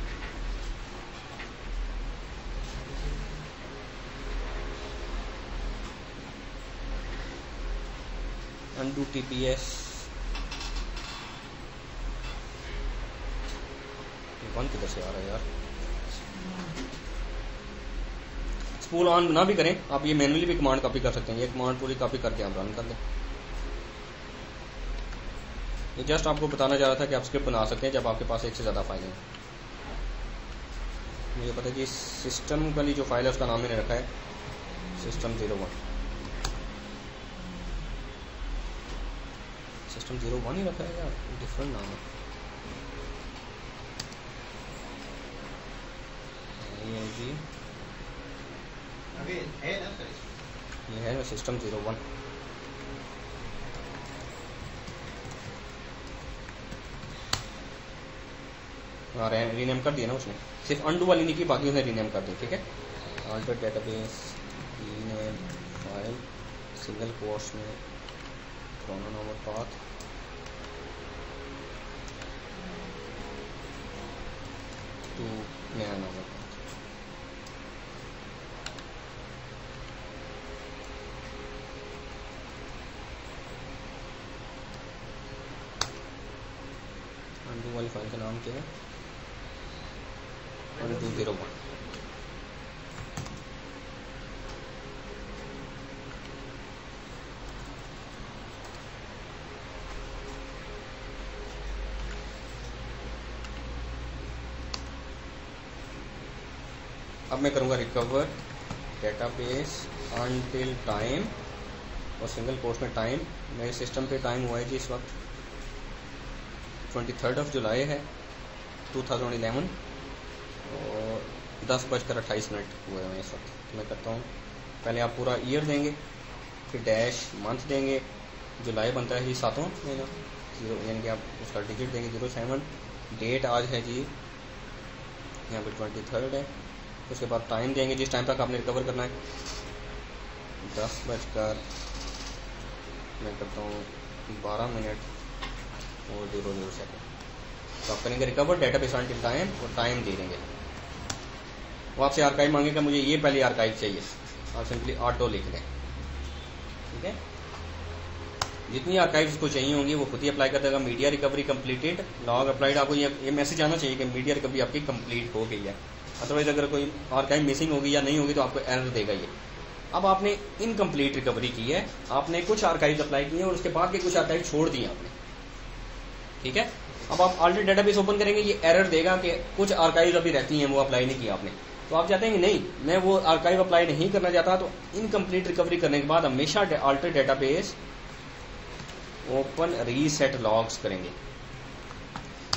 undo TPS 1 किधर से आ रहा है यार? स्पूल ऑन ना भी करें आप, ये मैनुअली भी कमांड कॉपी कर सकते हैं। ये कमांड पूरी कॉपी करके आप रन कर दें। ये जस्ट आपको बताना चाह रहा था कि आप स्क्रिप्ट बना सकते हैं जब आपके पास एक से ज़्यादा फाइलें हैं। मुझे पता है कि सिस्टम वाली जो फाइल है उसका नाम मैंने रखा है सिस्टम 01। सिस्टम 01 ही रखा है यार, डिफरेंट नाम है। ये जी आगे है ना सर? ये है सिस्टम 01। हाँ, रीनेम कर दिया ना उसने, सिर्फ अंडू वाली नहीं की, बाकी उसने रीनेम कर दी। ठीक है, alter database rename file single quotes में पुराना नंबर पाथ टू नया नंबर पाथ। अंडू वाली फाइल का नाम क्या है? 1201। अब मैं करूंगा रिकवर डेटाबेस अनटिल टाइम और सिंगल कोर्स में टाइम। मेरे सिस्टम पे टाइम हुआ है जी इस वक्त 23 जुलाई है 2011 और 10:28 हुए हैं इस वक्त। तो मैं करता हूँ, पहले आप पूरा ईयर देंगे, फिर डैश मंथ देंगे। जुलाई बनता है जी 7वां महीना, 0 यानी कि आप उसका डिजिट देंगे 07। डेट आज है जी यहाँ पे 23 है। उसके बाद टाइम देंगे जिस टाइम तक आपने रिकवर करना है, 10:00 मैं करता हूँ 12 मिनट और 00 सेकेंड। तो आप करेंगे रिकवर डेटाबेस अनटिल टाइम और टाइम दे देंगे। वो आपसे आर्काइव मांगेगा, मुझे ये पहले आर्काइव चाहिए, आप सिंपली ऑटो लिख दें। ठीक है, जितनी आर्काइव्स को चाहिए होंगी वो खुद ही अप्लाई कर देगा। Media recovery completed, log applied. आपको ये मैसेज आना चाहिए कि मीडिया रिकवरी आपकी कंप्लीट हो गई है। अदरवाइज अगर कोई आर्काइव मिसिंग होगी या नहीं होगी तो आपको एरर देगा ये। अब आपने इनकम्प्लीट रिकवरी की है, आपने कुछ आर्काइव अप्लाई किए और उसके बाद के कुछ आर्काइव छोड़ दिए आपने। ठीक है, अब आप ऑल्टरनेट डेटाबेस ओपन करेंगे, ये एरर देगा कि कुछ आर्काइव अभी रहती हैं वो अप्लाई नहीं किया आपने। तो आप चाहते हैं कि नहीं मैं वो आर्काइव अप्लाई नहीं करना चाहता, तो इनकम्प्लीट रिकवरी करने के बाद हमेशा alternate database open reset logs करेंगे।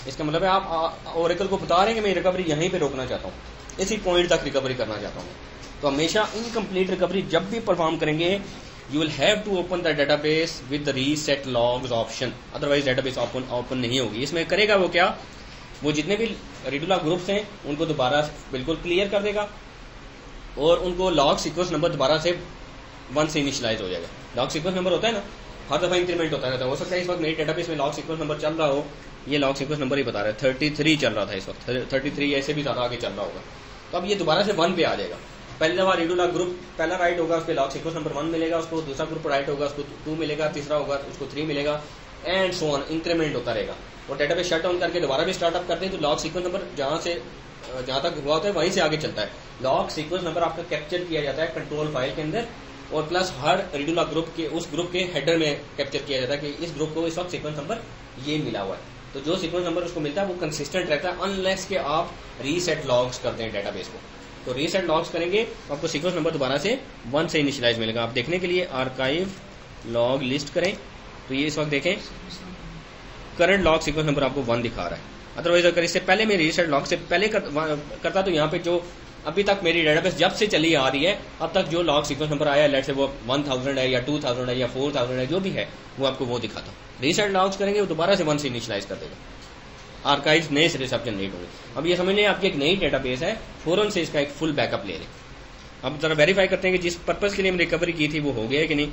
इसका मतलब है आप ओरेकल को बता रहे हैं कि मैं रिकवरी यहीं पे रोकना चाहता हूँ, इसी पॉइंट तक रिकवरी करना चाहता हूँ। तो हमेशा इनकम्प्लीट रिकवरी जब भी परफॉर्म करेंगे, you will have to open the database with the reset logs option, otherwise database open नहीं होगी। इसमें करेगा वो क्या, वो जितने भी रीडू लॉग ग्रुप्स हैं उनको दोबारा बिल्कुल क्लियर कर देगा और उनको लॉग सीक्वेंस नंबर दोबारा से 1 से इनिशियलाइज हो जाएगा। लॉग सीक्वेंस नंबर होता है ना, हर दफा इंक्रीमेंट होता रहता है। हो सकता है इस वक्त मेरी डेटाबेस में लॉग सीक्वेंस नंबर चल रहा हो, ये लॉग सीक्वेंस नंबर ही बता रहा है 33 चल रहा था इस वक्त, 33 ऐसे भी ज्यादा आगे चल रहा होगा, तो अब ये दोबारा से 1 पे आ जाएगा। पहले दफा रीडू लॉग ग्रुप पहला राइट होगा, उस पर लॉग सीक्वेंस नंबर 1 मिलेगा, उसको दूसरा ग्रुप राइट होगा, उसको 2 मिलेगा, तीसरा होगा उसको 3 मिलेगा, एंड सो ऑन, इंक्रीमेंट होता रहेगा। और डेटाबेस शट डाउन करके दोबारा भी स्टार्टअप करते हैं तो लॉग सीक्वेंस नंबर जहां तक हुआ होता है वहीं से आगे चलता है। लॉग सीक्वेंस नंबर आपका कैप्चर किया जाता है कंट्रोल फाइल के अंदर, और प्लस हर रीडू लॉग ग्रुप के उस ग्रुप के हेडर में कैप्चर किया जाता है कि इस ग्रुप को इस वक्त सीक्वेंस नंबर ये मिला हुआ है। तो जो सीक्वेंस नंबर उसको मिलता है वो कंसिस्टेंट रहता है, अनलेस के आप रीसेट लॉग्स करते हैं डेटाबेस को। तो रीसेट लॉग्स करेंगे तो आपको सीक्वेंस नंबर दोबारा से 1 से इनिशियलाइज मिलेगा। आप देखने के लिए आर्काइव लॉग लिस्ट करें तो ये इस वक्त देखें करंट लॉग सीक्वेंस नंबर आपको 1 दिखा रहा है। अदरवाइज अगर इससे पहले मैं रीसेट लॉग से पहले करता तो यहाँ पे जो अभी तक मेरी डेटाबेस जब से चली आ रही है अब तक जो लॉग सीक्वेंस नंबर आया, लेट से वो 1000 है या 2000 है या 4000 है, जो भी है वो आपको वो दिखाता। रीसेट लॉग्स करेंगे वो दोबारा से 1 से इनिशियलाइज कर देगा, आर्काइव्स नए सिरे से आप जनरेट होंगे। अब ये समझ लें आपकी एक नई डेटाबेस है, फौरन से इसका एक फुल बैकअप ले लें। अब जरा वेरीफाई करते हैं कि जिस पर्पज के लिए हम रिकवरी की थी वो हो गया है कि नहीं।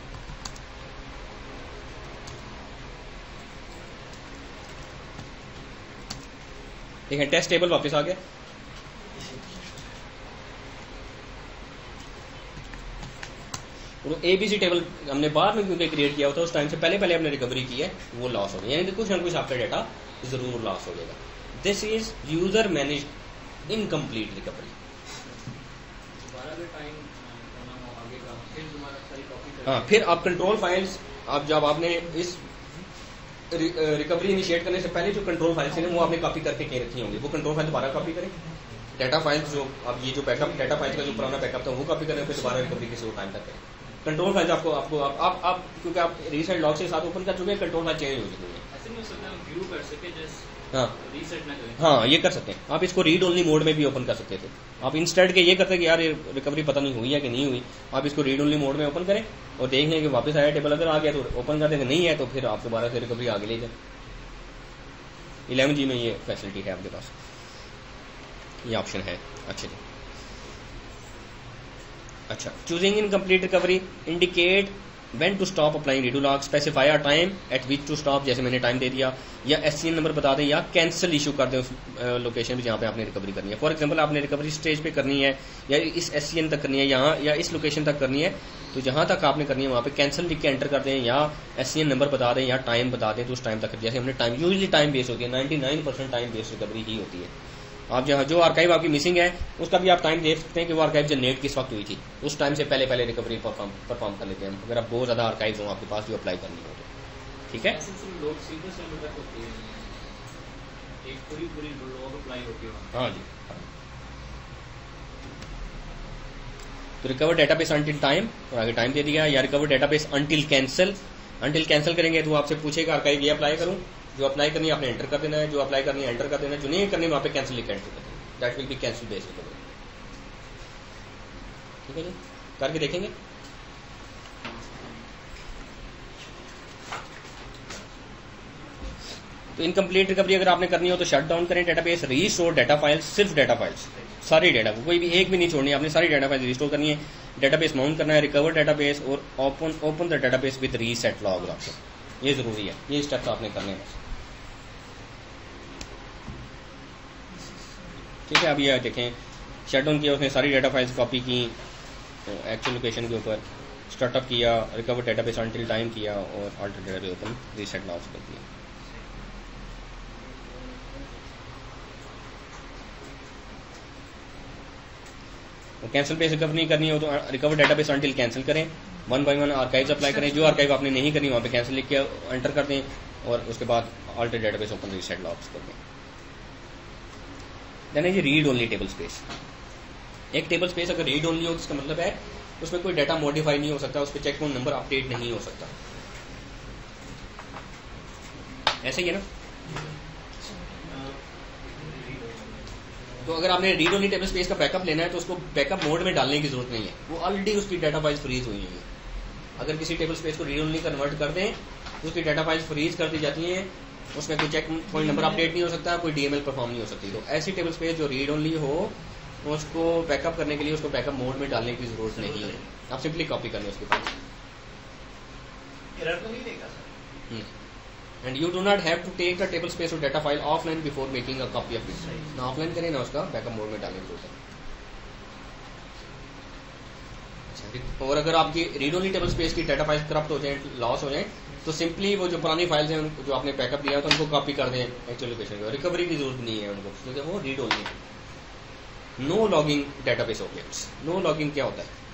ठीक है, टेस्ट टेबल वापस आ गया। और एबीसी टेबल हमने बाद में क्योंकि क्रिएट किया होता है, उस टाइम से पहले हमने रिकवरी की है, वो लॉस हो गया, यानी कि कुछ ना कुछ आपका डाटा जरूर लॉस हो जाएगा। This is user managed incomplete recovery. हाँ, फिर आप कंट्रोल फाइल्स, आप जब आपने इस रिकवरी इनिशिएट करने से पहले जो कंट्रोल फाइल्स हैं वो आपने कॉपी करके के रखी होंगी, वो कंट्रोल फाइल दोबारा कॉपी करें। डाटा फाइल्स जो अब ये जो बैकअप डाटा फाइल्स का जो पुराना बैकअप था वो कॉपी करें, फिर दोबारा रिकवरी किसी और टाइम तक करें। कंट्रोल फाइल्स आपको आपको आप क्योंकि आप रीसेट लॉग से साथ ओपन कर चुके हैं, कंट्रोल फाइल चेंज हो चुकी है। हाँ हाँ, ये कर सकते हैं आप, इसको रीड ओनली मोड में भी ओपन कर सकते थे। आप इंस्टेंट के ये करते कि यार रिकवरी पता नहीं हुई है कि नहीं हुई, आप इसको रीड ओनली मोड में ओपन करें और देख लें कि वापस आया टेबल, अगर आ गया तो ओपन कर देंगे, नहीं है तो फिर आप दोबारा से रिकवरी आगे ले जाए। 11G में ये फैसिलिटी है आपके पास, ये ऑप्शन है। अच्छा, choosing incomplete recovery indicate when to stop applying redo log, specify a time at which to stop, जैसे मैंने टाइम दे दिया, या SCN नंबर बता दें, या कैंसिल इशू कर दें उस लोकेशन पे जहाँ पे आपने रिकवरी करनी है। फॉर एग्जांपल आपने रिकवरी स्टेज पे करनी है या इस SCN तक करनी है यहाँ या इस लोकेशन तक करनी है, तो जहाँ तक आपने करनी है वहाँ पे कैंसिल लिख के एंटर कर दें, या SCN नंबर बता दें या टाइम बता दें, तो उस टाइम तक, जैसे हमने टाइम यूजली टाइम बेस्ड होती है, 99% टाइम बेस्ड रिकवरी ही होती है। आप जहाँ जो आर्काइव आपकी मिसिंग है उसका भी आप टाइम देख सकते हैं कि वो आर्काइव जनरेट किस वक्त हुई थी, उस टाइम से पहले रिकवरी परफॉर्म कर लेते हैं हम, अगर आप बहुत ज्यादा आर्काइव हो आपके पास जो अप्लाई करनी हो तो। ठीक है, हाँ जी। तो रिकवर डेटाबेस अंटिल टाइम, और आगे टाइम दे दिया, या recover database until cancel. Until cancel करेंगे तो आपसे पूछेगा आर्काइव ये अप्लाई करूं, जो अप्लाई करनी है आपने एंटर कर देना है, जो अप्लाई करनी है एंटर कर देना है, जो नहीं करनी वहां पे कैंसिल लिख एंटर कर देना, that will be cancel based recovery. ठीक है जी, करके देखेंगे। तो इनकम्प्लीट रिकवरी अगर आपने करनी हो तो शट डाउन करें डेटाबेस, रीस्टोर डाटा फाइल्स, सिर्फ डाटा फाइल्स, सारी डाटा को, कोई भी एक भी नहीं छोड़नी है, आपने सारी डाटा फाइल्स रिस्टोर करनी है। डेटाबेस माउंट करना है, रिकवर डेटाबेस, और open the database with reset log option, ये जरूरी है, ये स्टेप्स आपने करने हैं। ठीक है, अब ये देखें शट डाउन किया, उसने सारी डाटा फाइल्स कॉपी की एक्चुअल लोकेशन के ऊपर, स्टार्टअप किया, रिकवर डेटाबेस अंटिल टाइम किया, और alter database open reset logs कर दिया। कैंसिल बेस रिकवरी करनी हो तो रिकवर डेटाबेस अंटिल कैंसिल करें, 1 by 1 आर्काइव्स अप्लाई करें, जो आर्काइव आपने नहीं करनी वहां पे कैंसिल लिख के एंटर कर दें, और उसके बाद alter database open reset logs कर दें। देन है जी रीड ओनली टेबल स्पेस। एक टेबल स्पेस अगर रीड ओनली हो इसका मतलब है उसमें कोई डाटा मॉडिफाई नहीं हो सकता, उस पर चेक पॉइंट नंबर अपडेट नहीं हो सकता, ऐसे ही है ना। तो अगर आपने रीड ओनली टेबल स्पेस का बैकअप लेना है तो उसको बैकअप मोड में डालने की जरूरत नहीं है, वो ऑलरेडी उसकी डाटा फाइल्स फ्रीज हुई है। अगर किसी टेबल स्पेस को रीड ओनली कन्वर्ट कर दें तो उसकी डाटा फाइल्स फ्रीज कर दी जाती हैं, उसमें कोई चेक पॉइंट नंबर अपडेट नहीं हो सकता, कोई डीएमएल परफॉर्म नहीं हो सकती। तो ऐसी टेबल स्पेस जो रीड ओनली हो तो उसको बैकअप करने के लिए उसको बैकअप मोड में डालने की जरूरत नहीं है, आप सिंपली कॉपी कर लें उसके पास। एरर तो नहीं देगा sir? And you do not have to take the table space or data file offline before making a copy of it. ना ऑफलाइन करें ना उसका बैकअप मोड में डालने की जरूरत है। और अगर आपकी रीड ओनली टेबल स्पेस की डाटा फाइल्स करप्ट हो जाए, लॉस हो जाए, तो सिंपली वो जो पुरानी फाइल्स हैं उनको जो आपने बैकअप दिया है तो उनको कॉपी कर दें एक्चुअल लोकेशन में, रिकवरी की जरूरत नहीं है उनको, क्योंकि वो read only. No logging database objects. No logging क्या होता है?